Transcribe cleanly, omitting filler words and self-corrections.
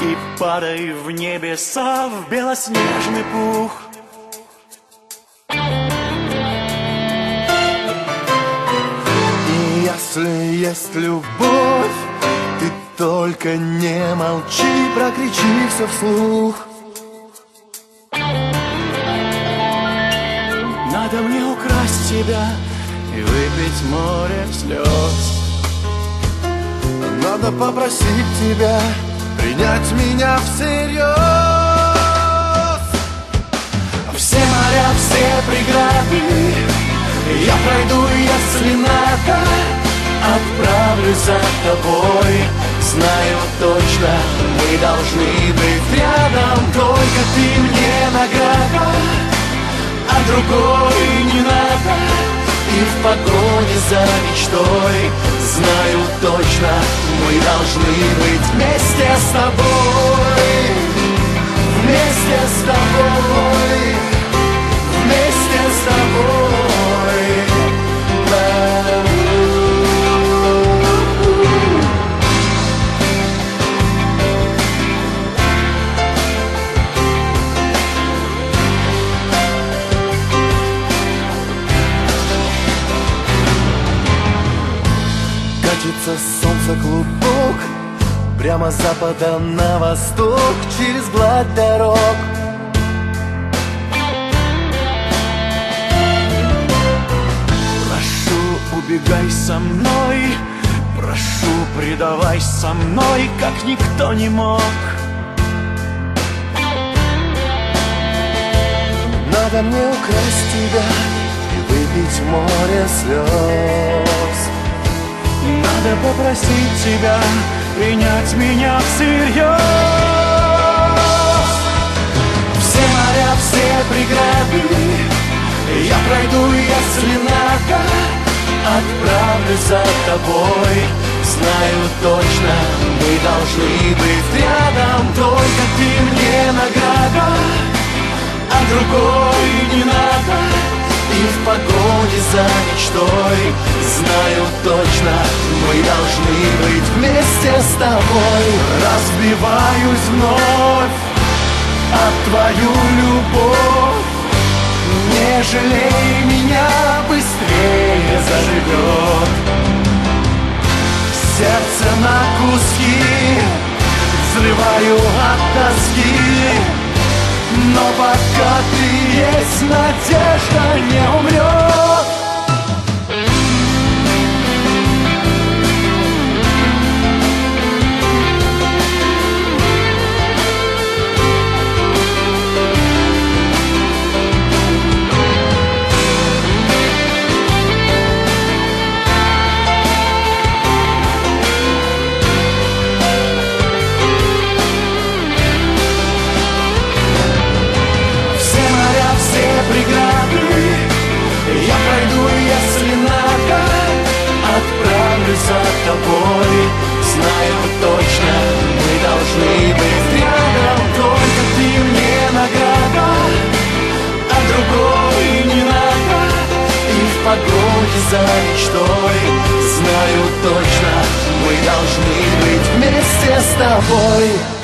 И падай в небеса, в белоснежный пух. И если есть любовь, ты только не молчи, прокричи все вслух. Надо мне украсть тебя и выпить море слез. Надо попросить тебя принять меня всерьез. Все моря, все преграды я пройду, если надо. Отправлюсь за тобой. Знаю точно, мы должны быть рядом. Только ты мне награда, а другой не надо. И в погоне за мечтой знаю точно, мы должны быть вместе с тобой. Вместе с тобой. Вместе с тобой. Катится солнце клубок прямо с запада на восток, через гладь дорог. Прошу, убегай со мной, прошу, предавай со мной, как никто не мог. Надо мне украсть тебя и выпить море слез. Надо попросить тебя принять меня всерьез. Все моря, все преграды я пройду, если надо. Отправлюсь за тобой. Знаю точно, мы должны быть рядом. Только ты мне награда, а другой не надо. И в погоне за мечтой знаю точно, мы должны быть вместе с тобой. Разбиваюсь вновь от твою любовь. Не жалей меня, быстрее заживет. Сердце на куски взрываю от тоски. Но пока ты есть, надежда не умрет. Я пройду, если надо. Отправлюсь за тобой. Знаю точно, мы должны быть рядом. Только ты мне награда, а другой не надо. И в погоне за мечтой знаю точно, мы должны быть вместе с тобой.